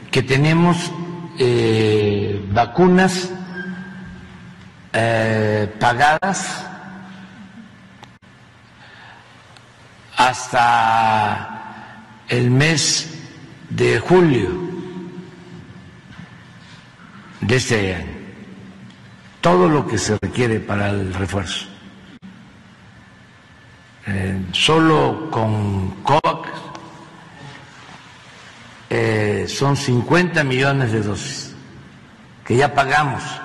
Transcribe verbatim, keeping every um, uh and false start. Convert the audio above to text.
que tenemos eh, vacunas eh, pagadas hasta el mes de julio de este año, todo lo que se requiere para el refuerzo. Eh, solo con COVAX eh, son cincuenta millones de dosis que ya pagamos